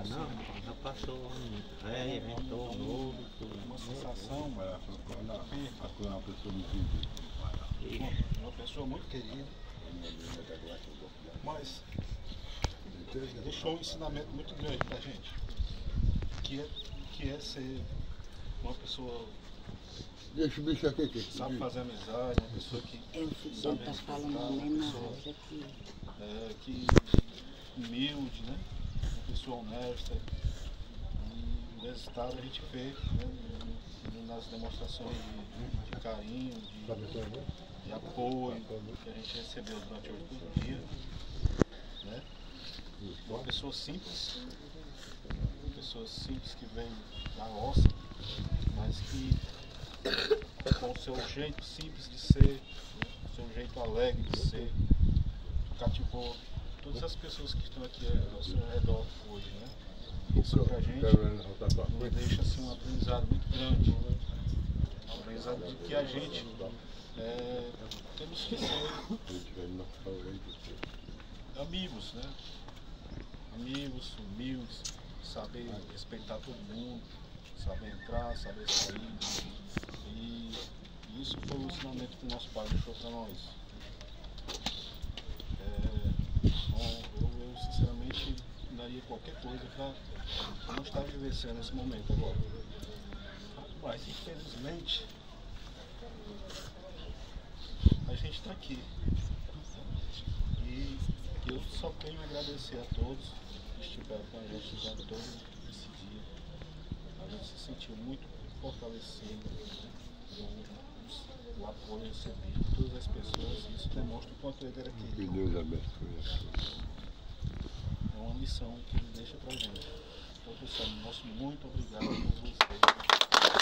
não, já passou, retornou novo, uma sensação, uma pessoa muito uma pessoa muito querida, mas deixou um ensinamento muito grande pra gente, que é ser uma pessoa Deixa o bicho aqui. sabe fazer amizade, uma pessoa que sabe respeitar, uma pessoa que humilde, né? Uma pessoa honesta. E o resultado a gente vê, né, nas demonstrações de carinho, de apoio que a gente recebeu durante o dia, né? Uma pessoa simples que vem da roça, mas que com o seu jeito simples de ser, o seu jeito alegre de ser, cativou todas as pessoas que estão aqui ao seu redor hoje, né? Isso pra gente nos deixa assim, um aprendizado muito grande, um aprendizado de que a gente temos que ser amigos, né? Amigos, humildes, saber respeitar todo mundo, saber entrar, saber sair. E isso foi o ensinamento que o nosso pai deixou para nós. Eu sinceramente daria qualquer coisa para não estar vivenciando esse momento agora. Mas infelizmente a gente está aqui. E eu só tenho a agradecer a todos que estiveram com a gente durante todo esse dia. A gente se sentiu muito fortalecido, o apoio recebido de todas as pessoas, e isso demonstra o quanto ele era querido. Que Deus abençoe. É uma missão que ele deixa pra gente. Então, pessoal, nosso muito obrigado por vocês.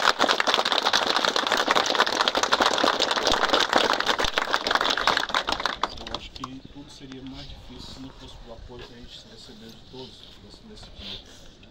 Eu acho que tudo seria mais difícil se não fosse o apoio que a gente recebeu de todos nesse dia.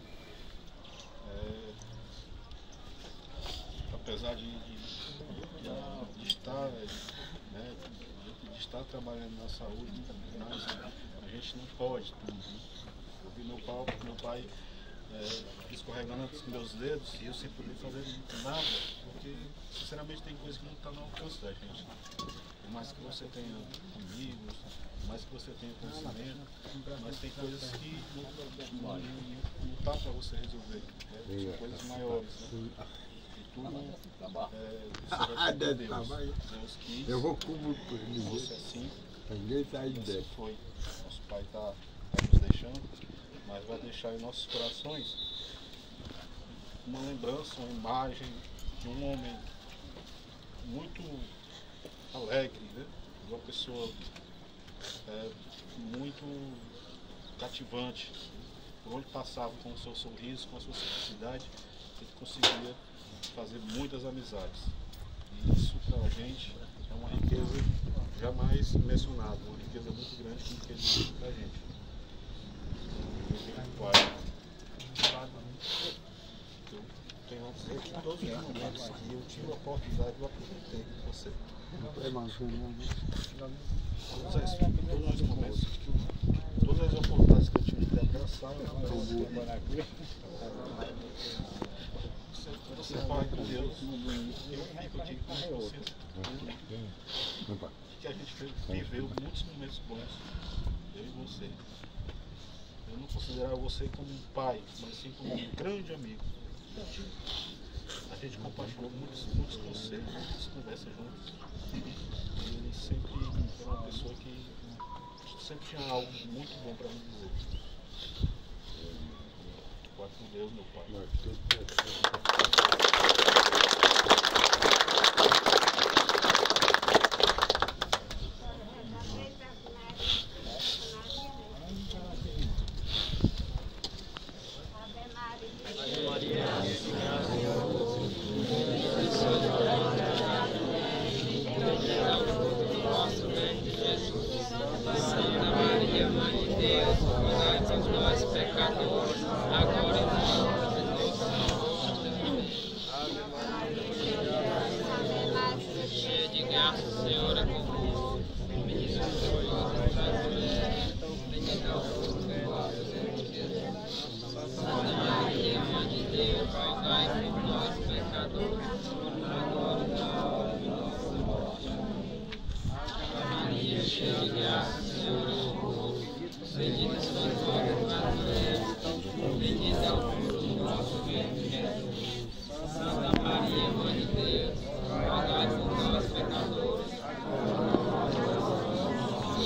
Apesar de estar, né, de estar trabalhando na saúde, mas a gente não pode tudo. Eu vi meu pai escorregando os meus dedos e eu sem poder fazer nada, porque sinceramente tem coisa que não está no alcance da gente. Por mais que você tenha amigos, por mais que você tenha conhecimento, mas tem coisas que não está para você resolver, né? São coisas maiores, né? Deus quis, eu vou como fosse assim, ninguém tá aí dentro. foi. Nosso pai está nos deixando, mas vai deixar em nossos corações uma lembrança, uma imagem de um homem muito alegre, né? De uma pessoa muito cativante. Por onde passava com o seu sorriso, com a sua simplicidade, ele conseguia fazer muitas amizades. E isso para a gente é uma riqueza jamais mencionada, uma riqueza muito grande que ele deu para a gente. Eu tenho a dizer que todos os momentos que eu tive a oportunidade, eu aproveitei com você. Todos os momentos, todas as oportunidades que eu tive de abraçar, você fala com Deus, eu fico aqui com a consciência que a gente viveu muitos momentos bons, eu e você. Eu não considerava você como um pai, mas sim como um grande amigo. A gente compartilhou muitos conselhos, muitas conversas juntos. E ele sempre era uma pessoa que sempre tinha algo muito bom para me dizer. Guarde com Deus, meu pai.